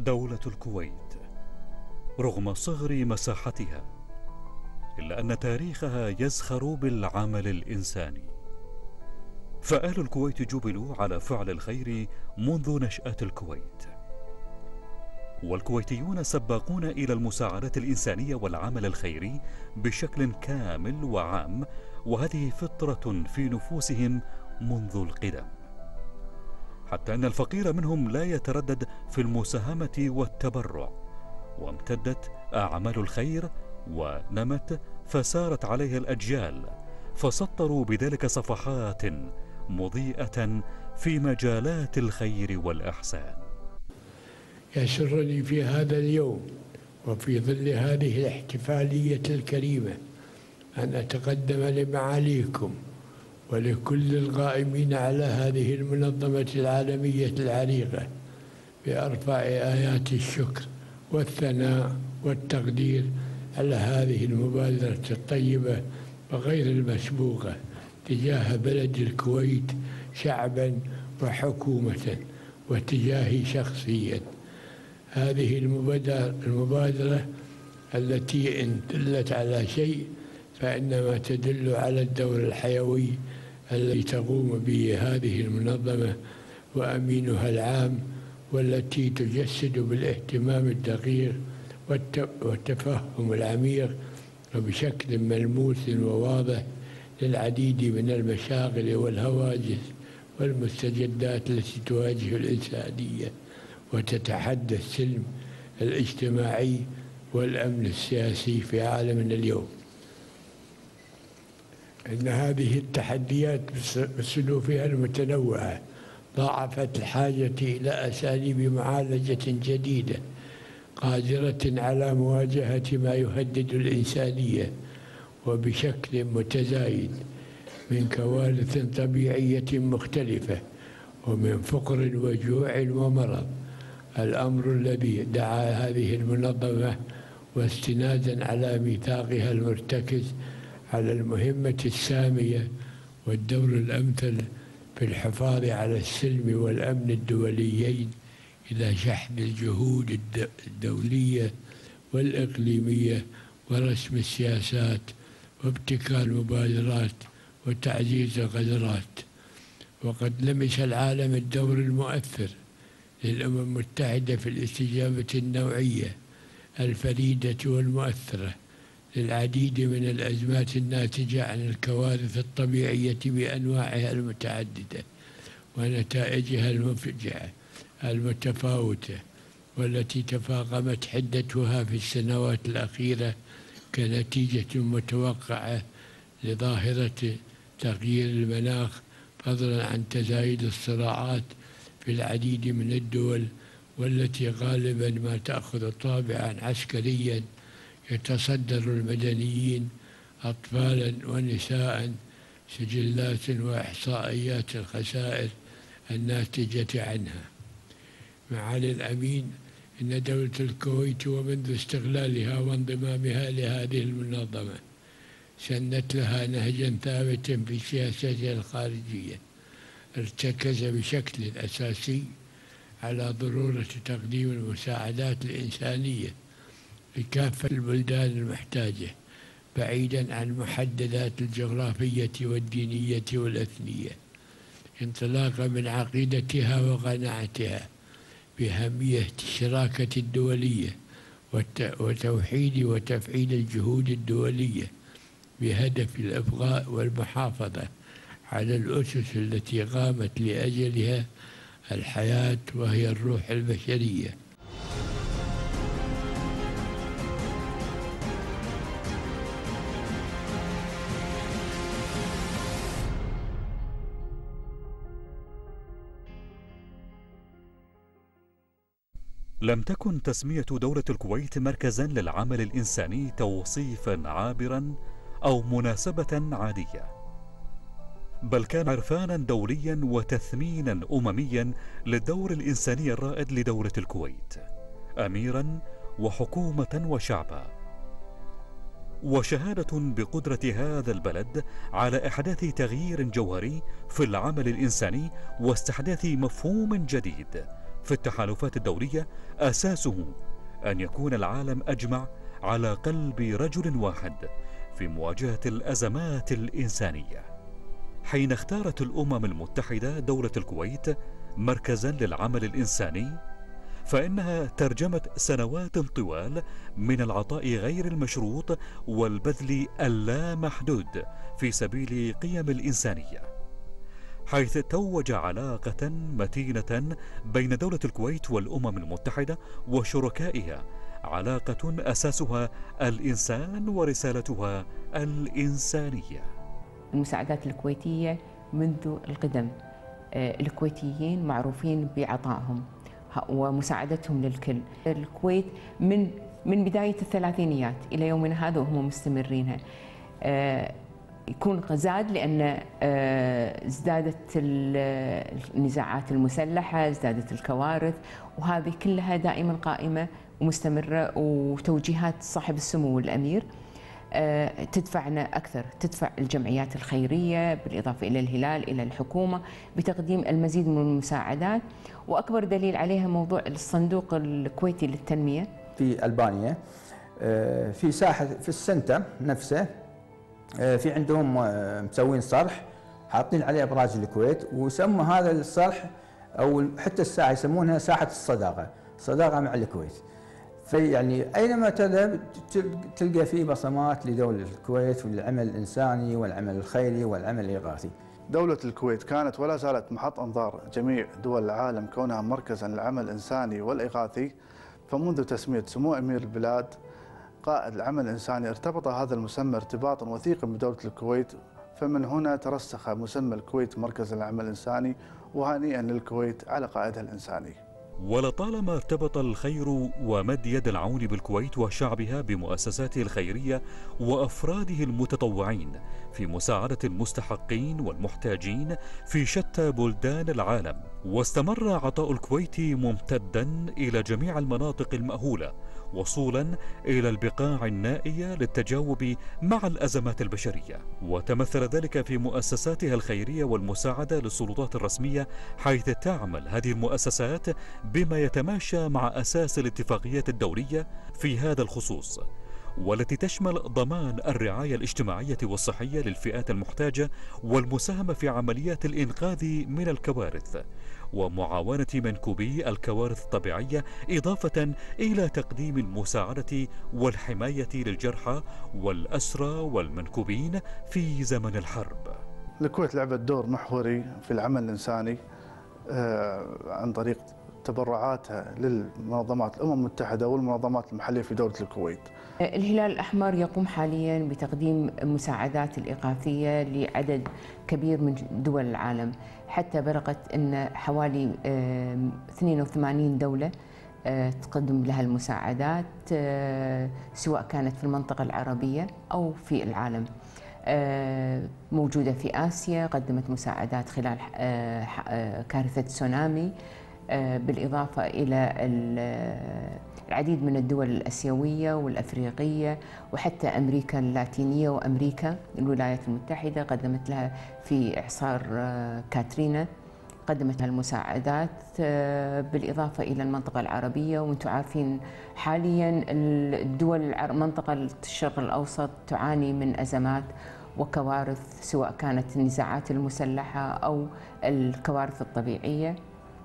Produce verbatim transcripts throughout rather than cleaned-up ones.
دولة الكويت رغم صغر مساحتها إلا أن تاريخها يزخر بالعمل الإنساني، فأهل الكويت جبلوا على فعل الخير منذ نشأة الكويت، والكويتيون سباقون إلى المساعدة الإنسانية والعمل الخيري بشكل كامل وعام، وهذه فطرة في نفوسهم منذ القدم، حتى أن الفقير منهم لا يتردد في المساهمة والتبرع، وامتدت أعمال الخير ونمت فسارت عليها الأجيال، فسطروا بذلك صفحات مضيئة في مجالات الخير والإحسان. يسرني في هذا اليوم وفي ظل هذه الاحتفالية الكريمة أن أتقدم لمعاليكم ولكل القائمين على هذه المنظمة العالمية العريقة بأرفع آيات الشكر والثناء والتقدير على هذه المبادرة الطيبة وغير المسبوقة تجاه بلد الكويت شعبا وحكومة وتجاهي شخصيا. هذه المبادرة التي إن دلت على شيء فإنما تدل على الدور الحيوي الذي تقوم به هذه المنظمة وأمينها العام، والتي تجسد بالاهتمام الدقيق والتفهم العميق وبشكل ملموس وواضح للعديد من المشاغل والهواجس والمستجدات التي تواجه الإنسانية وتتحدى السلم الاجتماعي والأمن السياسي في عالمنا اليوم. إن هذه التحديات بسلوفها المتنوعة ضاعفت الحاجة إلى أساليب معالجة جديدة قادرة على مواجهة ما يهدد الإنسانية وبشكل متزايد من كوارث طبيعية مختلفة ومن فقر وجوع ومرض، الأمر الذي دعا هذه المنظمة واستنادا على ميثاقها المرتكز على المهمة السامية والدور الأمثل في الحفاظ على السلم والأمن الدوليين إلى شحن الجهود الدولية والإقليمية ورسم السياسات وابتكار مبادرات وتعزيز القدرات. وقد لمس العالم الدور المؤثر للأمم المتحدة في الاستجابة النوعية الفريدة والمؤثرة للعديد من الأزمات الناتجة عن الكوارث الطبيعية بأنواعها المتعددة ونتائجها المفجعة المتفاوتة، والتي تفاقمت حدتها في السنوات الأخيرة كنتيجة متوقعة لظاهرة تغيير المناخ، فضلا عن تزايد الصراعات في العديد من الدول، والتي غالبا ما تأخذ طابعا عسكريا يتصدر المدنيين أطفالا ونساء سجلات وإحصائيات الخسائر الناتجة عنها. معالي الأمين، إن دولة الكويت ومنذ استقلالها وانضمامها لهذه المنظمة سنت لها نهجا ثابتا في سياستها الخارجية ارتكز بشكل أساسي على ضرورة تقديم المساعدات الإنسانية لكافة البلدان المحتاجة بعيدا عن المحددات الجغرافية والدينية والأثنية، انطلاقا من عقيدتها وقناعتها بأهمية الشراكة الدولية وتوحيد وتفعيل الجهود الدولية بهدف الإبقاء والمحافظة على الأسس التي قامت لأجلها الحياة وهي الروح البشرية. لم تكن تسمية دولة الكويت مركزا للعمل الإنساني توصيفا عابرا أو مناسبة عادية، بل كان عرفانا دوليا وتثمينا أمميا للدور الإنساني الرائد لدولة الكويت أميرا وحكومة وشعبا، وشهادة بقدرة هذا البلد على إحداث تغيير جوهري في العمل الإنساني واستحداث مفهوم جديد في التحالفات الدولية أساسه أن يكون العالم أجمع على قلب رجل واحد في مواجهة الأزمات الإنسانية. حين اختارت الأمم المتحدة دولة الكويت مركزا للعمل الإنساني، فإنها ترجمت سنوات طوال من العطاء غير المشروط والبذل اللامحدود في سبيل قيم الإنسانية، حيث توج علاقة متينة بين دولة الكويت والأمم المتحدة وشركائها، علاقة أساسها الإنسان ورسالتها الإنسانية. المساعدات الكويتية منذ القدم، الكويتيين معروفين بعطائهم ومساعدتهم للكل. الكويت من من بداية الثلاثينيات إلى يومنا هذا وهم مستمرينها. يكون زاد لأن ازدادت النزاعات المسلحة، ازدادت الكوارث، وهذه كلها دائما قائمة ومستمرة، وتوجيهات صاحب السمو الأمير تدفعنا أكثر، تدفع الجمعيات الخيرية بالإضافة إلى الهلال إلى الحكومة بتقديم المزيد من المساعدات. وأكبر دليل عليها موضوع الصندوق الكويتي للتنمية في ألبانيا، في ساحة في السنتر نفسه، في عندهم مسوين صرح حاطين عليه أبراج الكويت، وسموا هذا الصرح أو حتى الساحة يسمونها ساحة الصداقة، صداقة مع الكويت. في يعني أينما تذهب تلقى فيه بصمات لدولة الكويت والعمل الإنساني والعمل الخيري والعمل الإغاثي. دولة الكويت كانت ولا زالت محط أنظار جميع دول العالم كونها مركزا للعمل الإنساني والإغاثي، فمنذ تسمية سمو أمير البلاد قائد العمل الإنساني ارتبط هذا المسمى ارتباطا وثيقا بدولة الكويت، فمن هنا ترسخ مسمى الكويت مركز العمل الإنساني، وهنيئا للكويت على قائدها الإنساني. ولطالما ارتبط الخير ومد يد العون بالكويت وشعبها بمؤسساته الخيرية وأفراده المتطوعين في مساعدة المستحقين والمحتاجين في شتى بلدان العالم، واستمر عطاء الكويت ممتدا إلى جميع المناطق المأهولة وصولا إلى البقاع النائية للتجاوب مع الأزمات البشرية. وتمثل ذلك في مؤسساتها الخيرية والمساعدة للسلطات الرسمية، حيث تعمل هذه المؤسسات بما يتماشى مع أساس الاتفاقيات الدولية في هذا الخصوص، والتي تشمل ضمان الرعاية الاجتماعية والصحية للفئات المحتاجة والمساهمة في عمليات الإنقاذ من الكوارث ومعاونة منكوبي الكوارث الطبيعية، إضافة إلى تقديم المساعدة والحماية للجرحى والأسرى والمنكوبين في زمن الحرب. الكويت لعبت دور محوري في العمل الإنساني عن طريق تبرعاتها للمنظمات الأمم المتحدة والمنظمات المحلية في دولة الكويت. الهلال الأحمر يقوم حاليا بتقديم مساعدات الإغاثية لعدد كبير من دول العالم، حتى بلغت أن حوالي اثنين وثمانين دولة تقدم لها المساعدات، سواء كانت في المنطقة العربية أو في العالم. موجودة في آسيا، قدمت مساعدات خلال كارثة تسونامي، بالإضافة إلى العديد من الدول الآسيوية والأفريقية وحتى أمريكا اللاتينية وأمريكا الولايات المتحدة، قدمت لها في إعصار كاترينا، قدمت لها المساعدات، بالإضافة إلى المنطقة العربية. وأنتم عارفين حاليا الدول منطقة الشرق الأوسط تعاني من أزمات وكوارث، سواء كانت النزاعات المسلحة أو الكوارث الطبيعية.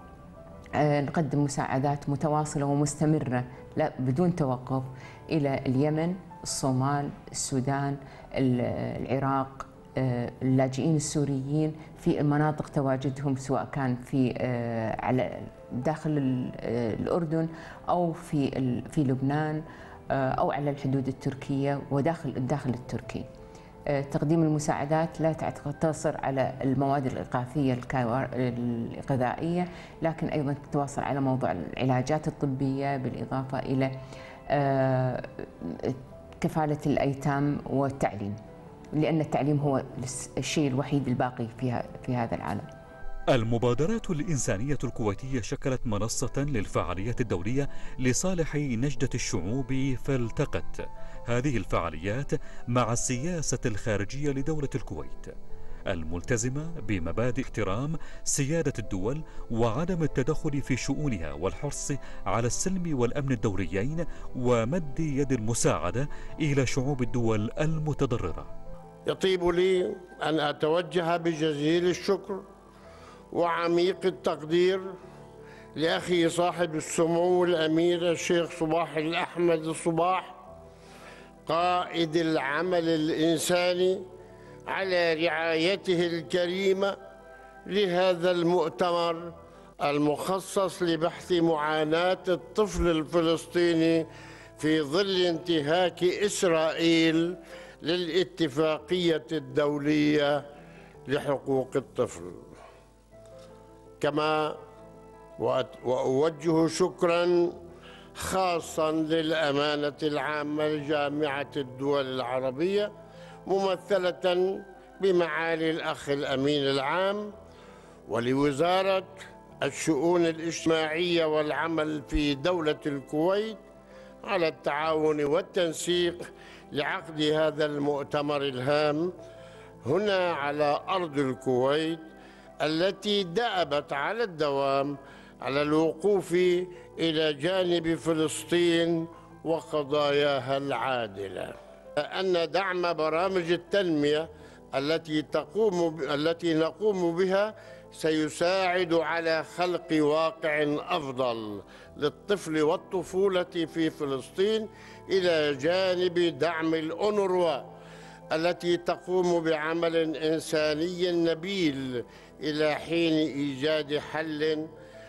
نقدم مساعدات متواصلة ومستمرة لا بدون توقف إلى اليمن، الصومال، السودان، العراق، اللاجئين السوريين في مناطق تواجدهم، سواء كان في على داخل الأردن أو في في لبنان أو على الحدود التركية وداخل الداخل التركي. تقديم المساعدات لا تقتصر على المواد الإغاثية الغذائية، لكن أيضا تتواصل على موضوع العلاجات الطبية، بالإضافة إلى كفالة الأيتام والتعليم، لأن التعليم هو الشيء الوحيد الباقي في في هذا العالم. المبادرات الإنسانية الكويتية شكلت منصة للفعاليات الدولية لصالح نجدة الشعوب، فالتقت هذه الفعاليات مع السياسة الخارجية لدولة الكويت، الملتزمة بمبادئ احترام سيادة الدول وعدم التدخل في شؤونها والحرص على السلم والأمن الدوليين ومد يد المساعدة إلى شعوب الدول المتضررة. يطيب لي أن أتوجه بجزيل الشكر وعميق التقدير لأخي صاحب السمو الأمير الشيخ صباح الأحمد الصباح قائد العمل الإنساني على رعايته الكريمة لهذا المؤتمر المخصص لبحث معاناة الطفل الفلسطيني في ظل انتهاك إسرائيل للاتفاقية الدولية لحقوق الطفل. كما وأوجه شكراً خاصاً للأمانة العامة لجامعة الدول العربية ممثلة بمعالي الأخ الأمين العام ولوزارة الشؤون الاجتماعية والعمل في دولة الكويت على التعاون والتنسيق لعقد هذا المؤتمر الهام هنا على أرض الكويت التي دأبت على الدوام على الوقوف إلى جانب فلسطين وقضاياها العادلة. أن دعم برامج التنمية التي تقوم التي نقوم بها سيساعد على خلق واقع أفضل للطفل والطفولة في فلسطين إلى جانب دعم الأونروا التي تقوم بعمل إنساني نبيل إلى حين إيجاد حل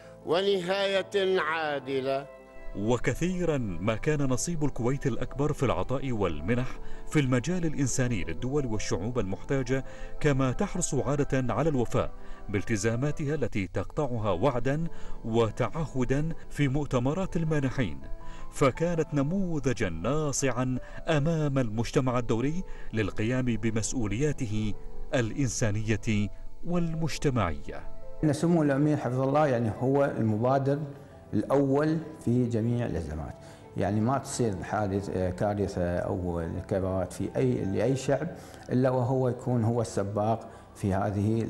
ونهاية عادلة. وكثيرا ما كان نصيب الكويت الأكبر في العطاء والمنح في المجال الإنساني للدول والشعوب المحتاجة، كما تحرص عادة على الوفاء بالتزاماتها التي تقطعها وعدا وتعهدا في مؤتمرات المانحين، فكانت نموذجا ناصعا أمام المجتمع الدولي للقيام بمسؤولياته الإنسانية والمجتمعية. إن سمو الأمير حفظه الله يعني هو المبادر الأول في جميع الأزمات، يعني ما تصير حادث كارثة أو كبوات في أي لأي شعب إلا وهو يكون هو السباق في هذه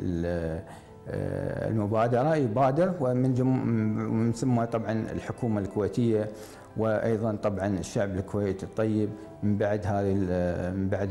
المبادرة، يبادر ومن من ثم طبعا الحكومة الكويتية وأيضا طبعا الشعب الكويتي الطيب من بعد هذه من بعد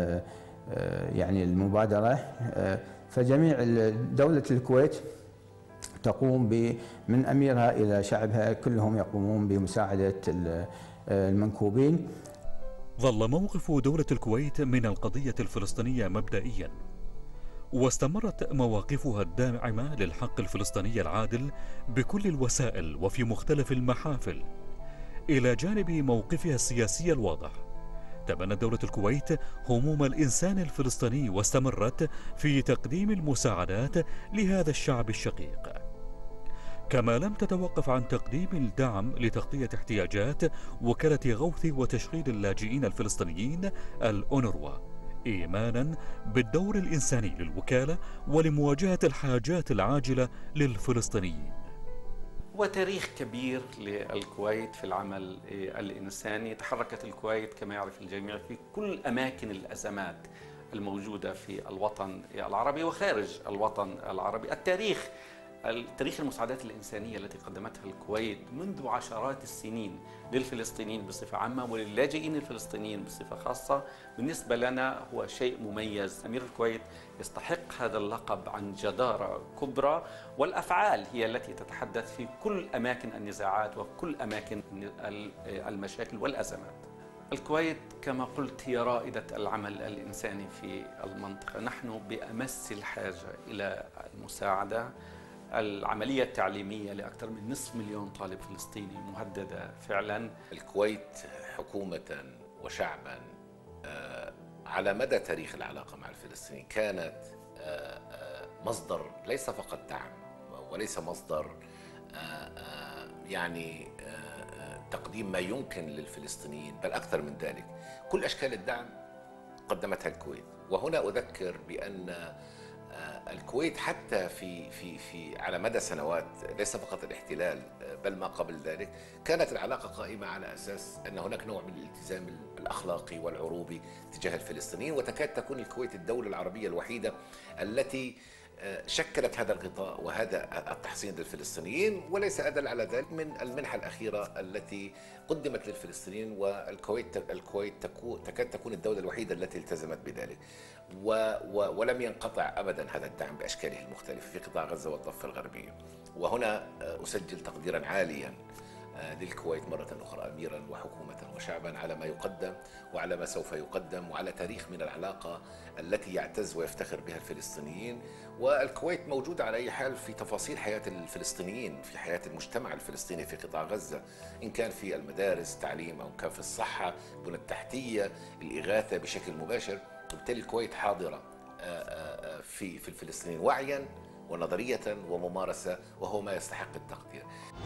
يعني المبادرة. فجميع دولة الكويت تقوم من أميرها إلى شعبها كلهم يقومون بمساعدة المنكوبين. ظل موقف دولة الكويت من القضية الفلسطينية مبدئيا، واستمرت مواقفها الداعمة للحق الفلسطيني العادل بكل الوسائل وفي مختلف المحافل، إلى جانب موقفها السياسي الواضح. تبنت دولة الكويت هموم الإنسان الفلسطيني واستمرت في تقديم المساعدات لهذا الشعب الشقيق، كما لم تتوقف عن تقديم الدعم لتغطية احتياجات وكالة غوث وتشغيل اللاجئين الفلسطينيين الأونروا، إيمانا بالدور الإنساني للوكالة ولمواجهة الحاجات العاجلة للفلسطينيين. وتاريخ كبير للكويت في العمل الإنساني. تحركت الكويت كما يعرف الجميع في كل أماكن الأزمات الموجودة في الوطن العربي وخارج الوطن العربي. التاريخ تاريخ المساعدات الإنسانية التي قدمتها الكويت منذ عشرات السنين للفلسطينيين بصفة عامة وللاجئين الفلسطينيين بصفة خاصة بالنسبة لنا هو شيء مميز. أمير الكويت يستحق هذا اللقب عن جدارة كبرى، والأفعال هي التي تتحدث في كل أماكن النزاعات وكل أماكن المشاكل والأزمات. الكويت كما قلت هي رائدة العمل الإنساني في المنطقة. نحن بأمس الحاجة إلى المساعدة. العملية التعليمية لأكثر من نصف مليون طالب فلسطيني مهددة فعلا. الكويت حكومة وشعبا على مدى تاريخ العلاقة مع الفلسطينيين كانت مصدر ليس فقط دعم وليس مصدر يعني تقديم ما يمكن للفلسطينيين، بل أكثر من ذلك كل أشكال الدعم قدمتها الكويت. وهنا أذكر بأن الكويت حتى في في في على مدى سنوات، ليس فقط الاحتلال بل ما قبل ذلك، كانت العلاقه قائمه على اساس ان هناك نوع من الالتزام الاخلاقي والعروبي تجاه الفلسطينيين، وتكاد تكون الكويت الدوله العربيه الوحيده التي شكلت هذا الغطاء وهذا التحصين للفلسطينيين، وليس أدل على ذلك من المنحة الأخيرة التي قدمت للفلسطينيين، والكويت الكويت تكاد تكون الدولة الوحيدة التي التزمت بذلك، و و ولم ينقطع أبدا هذا الدعم بأشكاله المختلفة في قطاع غزة والضفة الغربية. وهنا أسجل تقديرا عاليا للكويت مرة أخرى أميرا وحكومة وشعبا على ما يقدم وعلى ما سوف يقدم وعلى تاريخ من العلاقة التي يعتز ويفتخر بها الفلسطينيين. والكويت موجودة على أي حال في تفاصيل حياة الفلسطينيين، في حياة المجتمع الفلسطيني في قطاع غزة، إن كان في المدارس التعليم أو إن كان في الصحة، البنى التحتية، الإغاثة بشكل مباشر. وبالتالي الكويت حاضرة في في الفلسطينيين وعيا ونظرية وممارسة، وهو ما يستحق التقدير.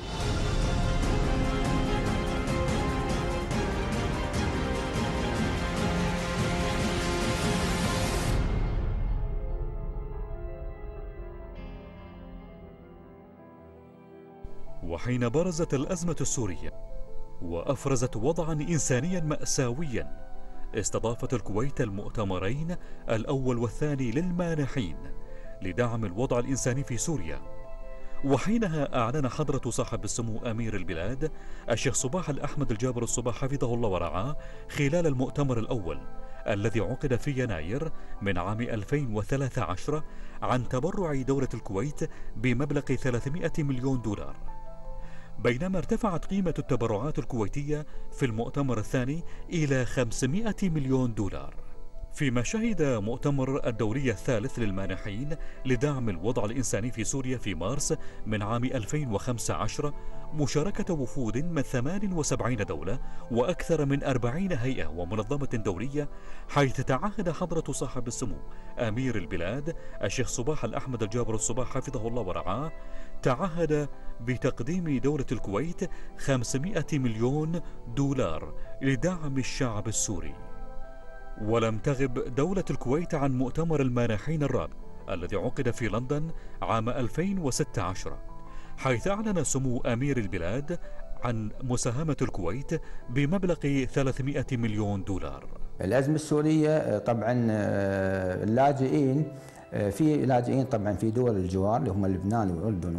وحين برزت الأزمة السورية وأفرزت وضعا إنسانيا مأساويا، استضافت الكويت المؤتمرين الأول والثاني للمانحين لدعم الوضع الإنساني في سوريا. وحينها أعلن حضرة صاحب السمو أمير البلاد الشيخ صباح الأحمد الجابر الصباح حفظه الله ورعاه خلال المؤتمر الأول الذي عقد في يناير من عام ألفين وثلاثة عشر عن تبرع دولة الكويت بمبلغ ثلاثمائة مليون دولار، بينما ارتفعت قيمة التبرعات الكويتية في المؤتمر الثاني إلى خمسمائة مليون دولار. فيما شهد مؤتمر الدوري الثالث للمانحين لدعم الوضع الإنساني في سوريا في مارس من عام ألفين وخمسة عشر مشاركة وفود من ثمان وسبعين دولة وأكثر من أربعين هيئة ومنظمة دولية، حيث تعهد حضرة صاحب السمو أمير البلاد الشيخ صباح الأحمد الجابر الصباح حفظه الله ورعاه تعهد بتقديم دولة الكويت خمسمائة مليون دولار لدعم الشعب السوري. ولم تغب دولة الكويت عن مؤتمر المانحين الرابع الذي عقد في لندن عام ألفين وستة عشر، حيث أعلن سمو أمير البلاد عن مساهمة الكويت بمبلغ ثلاثمائة مليون دولار. الأزمة السورية طبعا اللاجئين، في لاجئين طبعا في دول الجوار اللي هم لبنان والأردن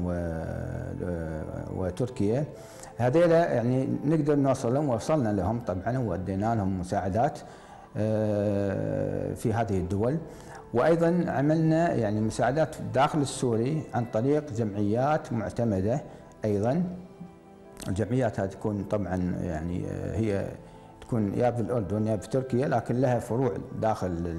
وتركيا، هذيلا يعني نقدر نوصلهم ووصلنا لهم طبعا وودينا لهم مساعدات في هذه الدول. وأيضا عملنا يعني مساعدات داخل السوري عن طريق جمعيات معتمدة. أيضا الجمعيات هذه تكون طبعا يعني هي تكون يا في الأردن يا في تركيا، لكن لها فروع داخل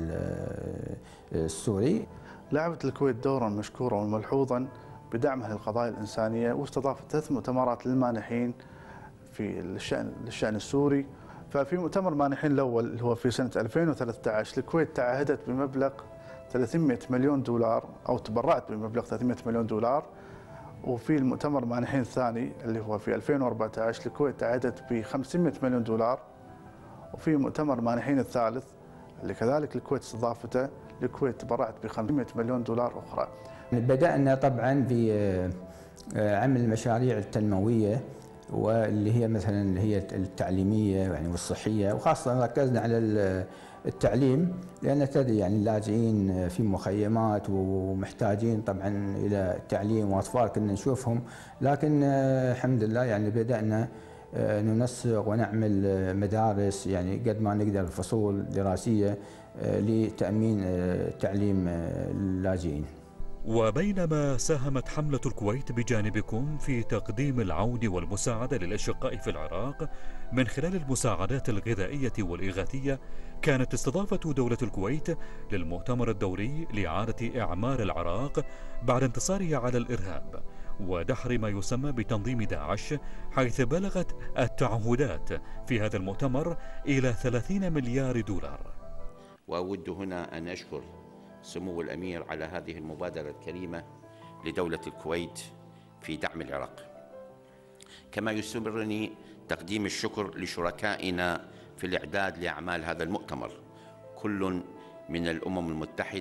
السوري. لعبت الكويت دورا مشكورا وملحوظا بدعمها للقضايا الإنسانية، واستضافت ثلاث مؤتمرات للمانحين في الشأن الشأن السوري. ففي مؤتمر مانحين الأول اللي هو في سنة ألفين وثلاثة عشر الكويت تعهدت بمبلغ ثلاثمائة مليون دولار أو تبرعت بمبلغ ثلاثمائة مليون دولار. وفي المؤتمر مانحين الثاني اللي هو في ألفين وأربعة عشر الكويت تعهدت ب خمسمائة مليون دولار. وفي مؤتمر مانحين الثالث اللي كذلك الكويت استضافته الكويت تبرعت ب خمسمائة مليون دولار أخرى. بدأنا طبعا بعمل المشاريع التنموية واللي هي مثلا اللي هي التعليميه يعني والصحيه، وخاصه ركزنا على التعليم لان تدري يعني اللاجئين في مخيمات ومحتاجين طبعا الى التعليم، واطفال كنا نشوفهم، لكن الحمد لله يعني بدانا ننسق ونعمل مدارس يعني قد ما نقدر فصول دراسيه لتامين تعليم اللاجئين. وبينما ساهمت حملة الكويت بجانبكم في تقديم العون والمساعدة للأشقاء في العراق من خلال المساعدات الغذائية والإغاثية، كانت استضافة دولة الكويت للمؤتمر الدوري لإعادة إعمار العراق بعد انتصاره على الإرهاب ودحر ما يسمى بتنظيم داعش، حيث بلغت التعهدات في هذا المؤتمر إلى ثلاثين مليار دولار. وأود هنا أن أشكر سمو الأمير على هذه المبادرة الكريمة لدولة الكويت في دعم العراق. كما يسرني تقديم الشكر لشركائنا في الإعداد لأعمال هذا المؤتمر، كل من الأمم المتحدة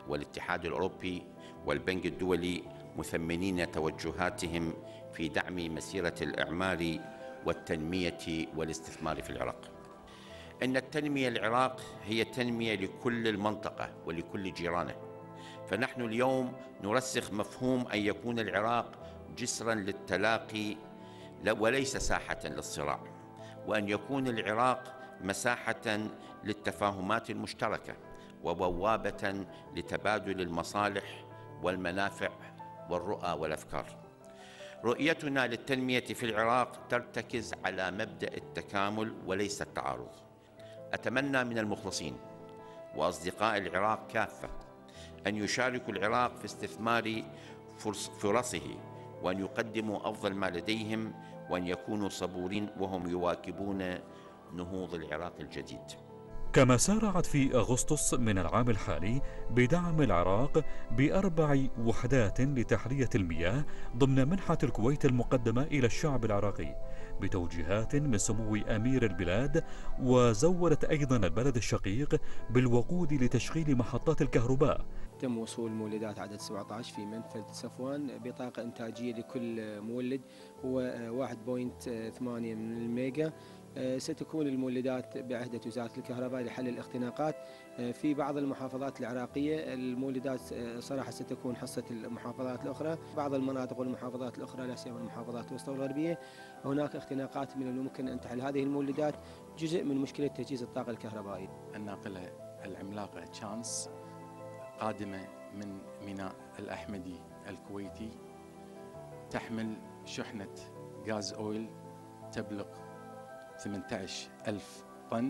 والاتحاد الأوروبي والبنك الدولي مثمنين توجهاتهم في دعم مسيرة الإعمار والتنمية والاستثمار في العراق. إن التنمية العراق هي تنمية لكل المنطقة ولكل جيرانه، فنحن اليوم نرسخ مفهوم أن يكون العراق جسراً للتلاقي وليس ساحة للصراع، وأن يكون العراق مساحة للتفاهمات المشتركة وبوابة لتبادل المصالح والمنافع والرؤى والأفكار. رؤيتنا للتنمية في العراق ترتكز على مبدأ التكامل وليس التعارض. أتمنى من المخلصين وأصدقاء العراق كافة أن يشاركوا العراق في استثمار فرصه، وأن يقدموا أفضل ما لديهم، وأن يكونوا صبورين وهم يواكبون نهوض العراق الجديد. كما سارعت في أغسطس من العام الحالي بدعم العراق بأربع وحدات لتحلية المياه ضمن منحة الكويت المقدمة إلى الشعب العراقي بتوجيهات من سمو أمير البلاد، وزودت أيضا البلد الشقيق بالوقود لتشغيل محطات الكهرباء. تم وصول مولدات عدد سبعة عشر في منفذ صفوان بطاقة إنتاجية لكل مولد هو واحد فاصلة ثمانية من الميجا. ستكون المولدات بعهدة وزارة الكهرباء لحل الاختناقات في بعض المحافظات العراقية. المولدات صراحة ستكون حصة المحافظات الأخرى. بعض المناطق والمحافظات الأخرى لا سيما المحافظات الوسطى والغربية هناك اختناقات من الممكن أن تحل هذه المولدات جزء من مشكلة تجهيز الطاقة الكهربائية. الناقلة العملاقة تشانس قادمة من ميناء الأحمدي الكويتي تحمل شحنة غاز أويل تبلغ ثمانية عشر ألف طن،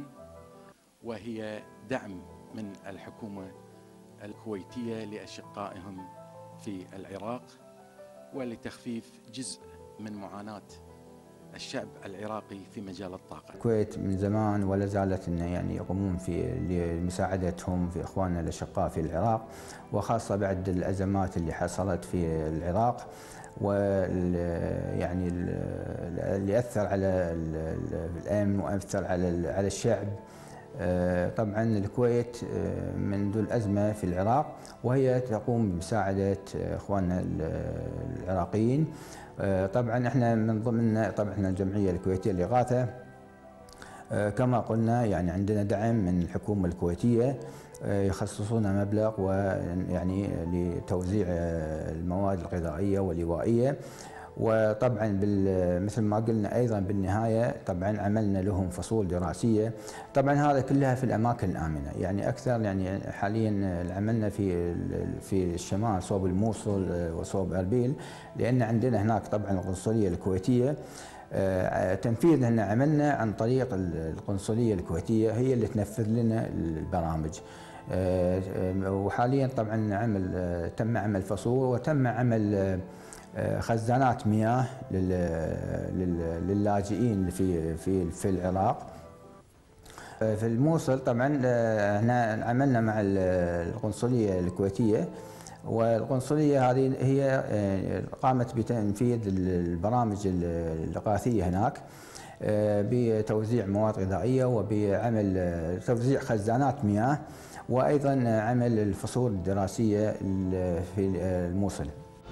وهي دعم من الحكومة الكويتية لأشقائهم في العراق ولتخفيف جزء من معاناة الشعب العراقي في مجال الطاقة. الكويت من زمان ولا زالت إنه يعني يقومون في لمساعدتهم في إخواننا الأشقاء في العراق، وخاصة بعد الأزمات اللي حصلت في العراق وال يعني اللي أثر على الأمن وأثر على على الشعب. طبعا الكويت منذ الأزمة في العراق وهي تقوم بمساعدة إخواننا العراقيين. طبعا احنا من ضمن طبعا احنا الجمعية الكويتية للإغاثة كما قلنا يعني عندنا دعم من الحكومة الكويتية يخصصون مبلغ ويعني لتوزيع المواد الغذائية والإيوائية، وطبعا مثل ما قلنا ايضا بالنهايه طبعا عملنا لهم فصول دراسيه. طبعا هذا كلها في الاماكن الامنه، يعني اكثر يعني حاليا عملنا في في الشمال صوب الموصل وصوب اربيل، لان عندنا هناك طبعا القنصليه الكويتيه. تنفيذ هنا عملنا عن طريق القنصليه الكويتيه هي اللي تنفذ لنا البرامج. وحاليا طبعا عمل تم عمل فصول وتم عمل خزانات مياه للاجئين في في في العراق. في الموصل طبعا احنا عملنا مع القنصليه الكويتيه، والقنصليه هذه هي قامت بتنفيذ البرامج الاغاثيه هناك بتوزيع مواد غذائيه وبعمل توزيع خزانات مياه، وايضا عمل الفصول الدراسيه في الموصل.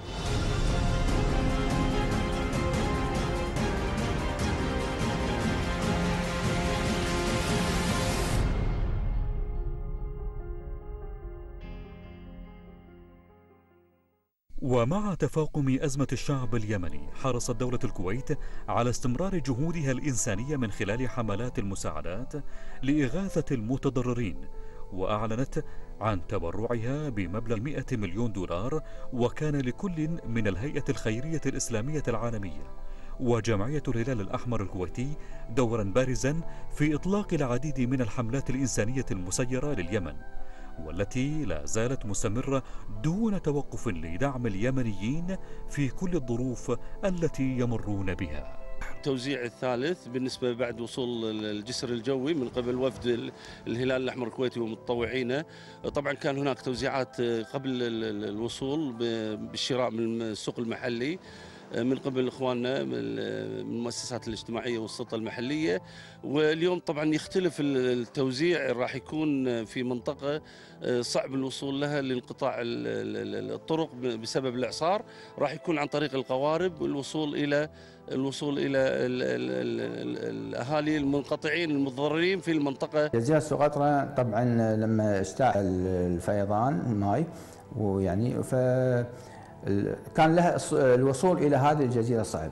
ومع تفاقم أزمة الشعب اليمني، حرصت دولة الكويت على استمرار جهودها الإنسانية من خلال حملات المساعدات لإغاثة المتضررين، وأعلنت عن تبرعها بمبلغ مئة مليون دولار، وكان لكل من الهيئة الخيرية الإسلامية العالمية وجمعية الهلال الأحمر الكويتي دورا بارزا في إطلاق العديد من الحملات الإنسانية المسيرة لليمن، والتي لا زالت مستمرة دون توقف لدعم اليمنيين في كل الظروف التي يمرون بها. التوزيع الثالث بالنسبة بعد وصول الجسر الجوي من قبل وفد الهلال الأحمر الكويتي ومتطوعينه. طبعا كان هناك توزيعات قبل الوصول بالشراء من السوق المحلي، من قبل إخواننا من المؤسسات الاجتماعية والسلطة المحلية. واليوم طبعا يختلف التوزيع، راح يكون في منطقة صعب الوصول لها لانقطاع الطرق بسبب الإعصار، راح يكون عن طريق القوارب والوصول إلى الوصول إلى الأهالي المنقطعين المتضررين في المنطقة. جزيرة سقطرى طبعا لما اشتعل الفيضان الماي ويعني ف كان لها الوصول إلى هذه الجزيرة صعب،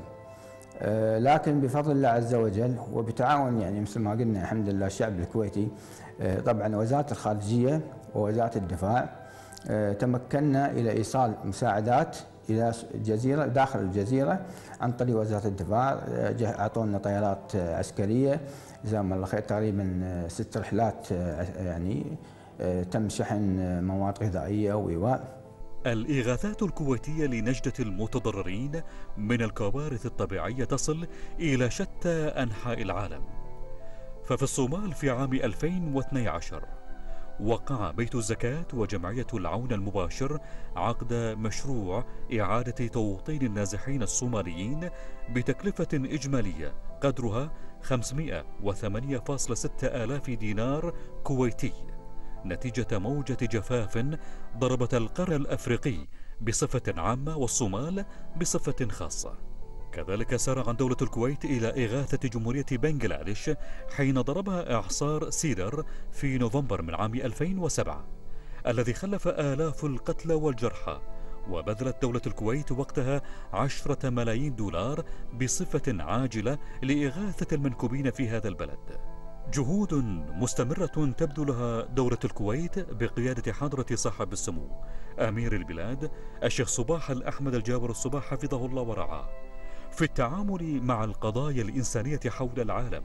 لكن بفضل الله عز وجل وبتعاون يعني مثل ما قلنا الحمد لله الشعب الكويتي، طبعا وزارة الخارجية ووزارة الدفاع تمكنا إلى إيصال مساعدات إلى الجزيرة داخل الجزيرة عن طريق وزارة الدفاع. أعطونا طيارات عسكرية جزاهم الله خير، تقريبا ست رحلات يعني تم شحن مواد غذائية وإيواء. الإغاثات الكويتية لنجدة المتضررين من الكوارث الطبيعية تصل إلى شتى أنحاء العالم. ففي الصومال في عام ألفين واثني عشر وقع بيت الزكاة وجمعية العون المباشر عقد مشروع إعادة توطين النازحين الصوماليين بتكلفة إجمالية قدرها خمسمئة وثمانية فاصلة ستة آلاف دينار كويتي، نتيجة موجة جفاف ضربت القرى الأفريقي بصفة عامة والصومال بصفة خاصة. كذلك سار عن دولة الكويت إلى إغاثة جمهورية بنغلاديش حين ضربها إعصار سيدر في نوفمبر من عام ألفين وسبعة الذي خلف آلاف القتلى والجرحى، وبذلت دولة الكويت وقتها عشرة ملايين دولار بصفة عاجلة لإغاثة المنكوبين في هذا البلد. جهود مستمرة تبذلها دولة الكويت بقيادة حضرة صاحب السمو أمير البلاد الشيخ صباح الأحمد الجابر الصباح حفظه الله ورعاه في التعامل مع القضايا الإنسانية حول العالم،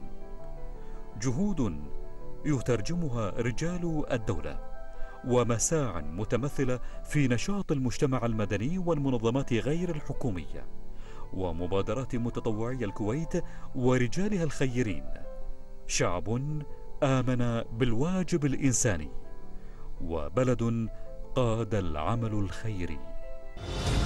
جهود يترجمها رجال الدولة ومساع متمثلة في نشاط المجتمع المدني والمنظمات غير الحكومية ومبادرات متطوعي الكويت ورجالها الخيرين. شعب آمن بالواجب الإنساني وبلد قاد العمل الخيري.